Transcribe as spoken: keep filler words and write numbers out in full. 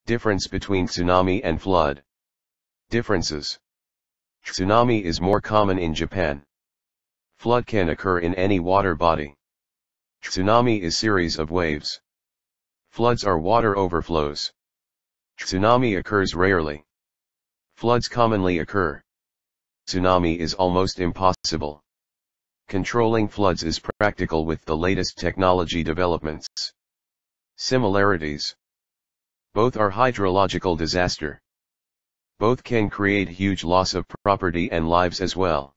Difference between tsunami and flood. Differences. Tsunami is more common in Japan. Flood can occur in any water body. Tsunami is series of waves. Floods are water overflows. Tsunami occurs rarely. Floods commonly occur. Tsunami is almost impossible. Controlling floods is practical with the latest technology developments. Similarities. Both are hydrological disaster. Both can create huge loss of property and lives as well.